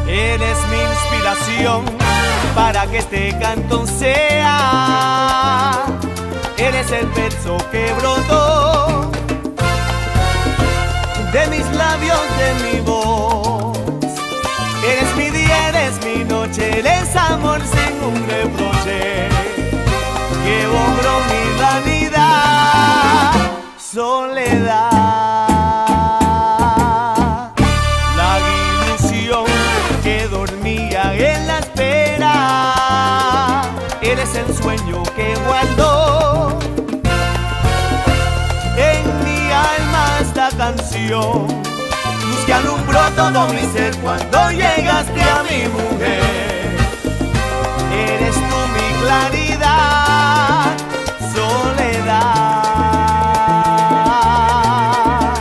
Eres mi inspiración para que este canto sea. Eres el verso que brotó de mis labios, de mi voz. Eres mi día, eres mi noche, eres amor sin un reproche. Que borró mi vanidad, soledad. La ilusión que dormía en la espera. Eres el sueño que guardó en mi alma esta canción. Luz que alumbró todo mi ser cuando llegaste a mi mujer. Eres tú mi claridad, soledad,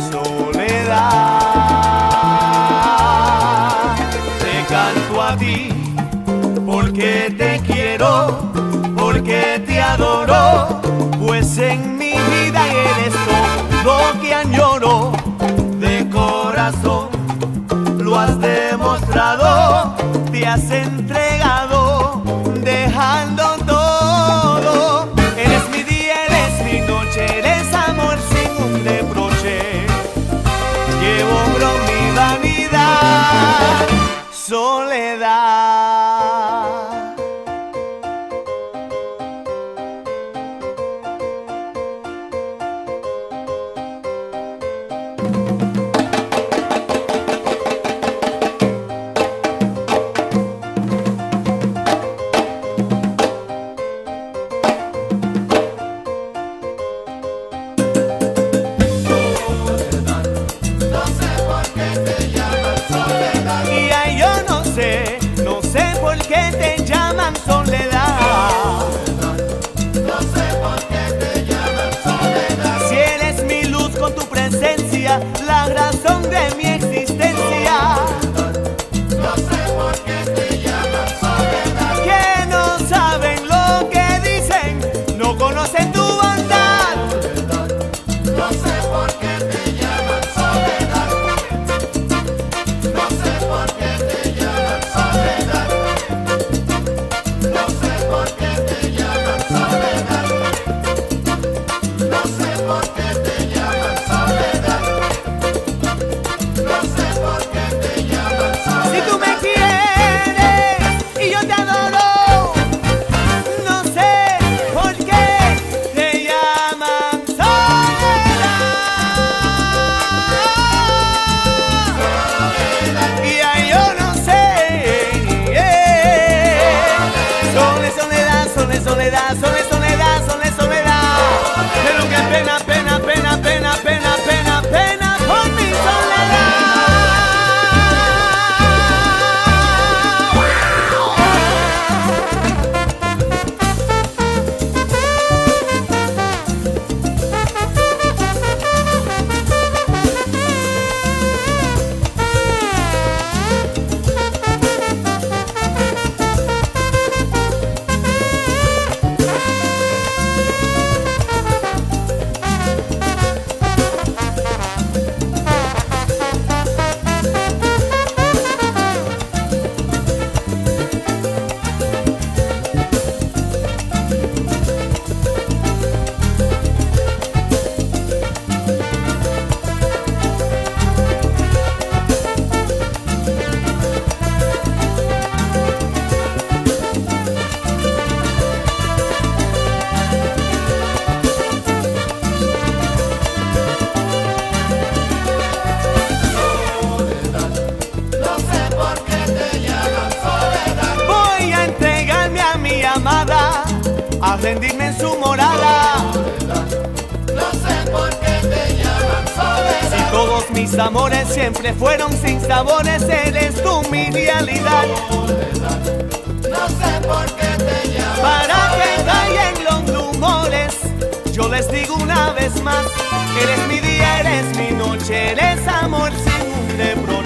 soledad. Te canto a ti porque te quiero, porque te adoro, pues en mi vida eres todo lo que añoro. De corazón lo has demostrado, te has entregado, dejando todo. Eres mi día, eres mi noche, eres amor sin un reproche. Llevo mi vanidad, soledad. No sé por qué te llaman soledad. No sé por qué te llaman soledad. Si eres mi luz con tu presencia, la razón de mi existencia. No sé por qué te llaman soledad. Que no saben lo que dicen, no conocen tu bondad. No sé por qué te llaman soledad. No sé por qué te llaman soledad. No sé por qué te llaman soledad. No sé por qué te llaman soledad. No sé por qué te llaman soledad. Si tú me quieres y yo te adoro, no sé por qué te llaman soledad. Y ay, yo no sé. Soledad, soledad, soledad, soledad. Pero qué pena, pena, pena, pena, pena, pena, pena por mi soledad. A rendirme en su morada. No sé por qué te llaman soledad. Si todos mis amores siempre fueron sin sabores, eres tú mi realidad. No sé por qué te llaman Para que soledad. callen los rumores, yo les digo una vez más: eres mi día, eres mi noche, eres amor sin un reproche.